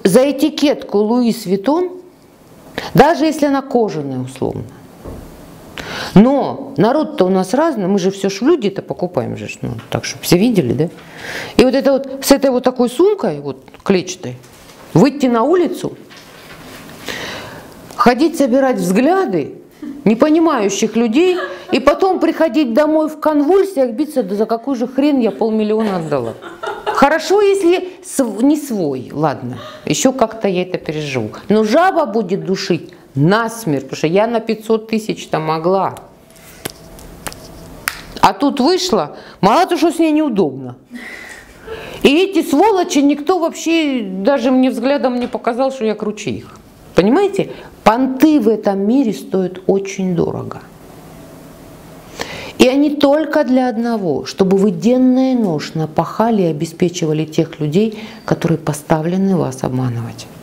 за этикетку Луис Виттон, даже если она кожаная условно. Но народ-то у нас разный, мы же все ж люди-то покупаем же, ну, так, чтобы все видели, да? И вот это вот с этой вот такой сумкой, вот клетчатой, выйти на улицу, ходить собирать взгляды непонимающих людей, и потом приходить домой в конвульсиях, биться, да за какой же хрен я 500 000 отдала. Хорошо, если не свой, ладно, еще как-то я это переживу. Но жаба будет душить насмерть, потому что я на 500 000-то могла. А тут вышла, мало того, что с ней неудобно. И эти сволочи, никто вообще даже мне взглядом не показал, что я круче их. Понимаете? Понты в этом мире стоят очень дорого. И они только для одного, чтобы вы денно и ношно пахали и обеспечивали тех людей, которые поставлены вас обманывать.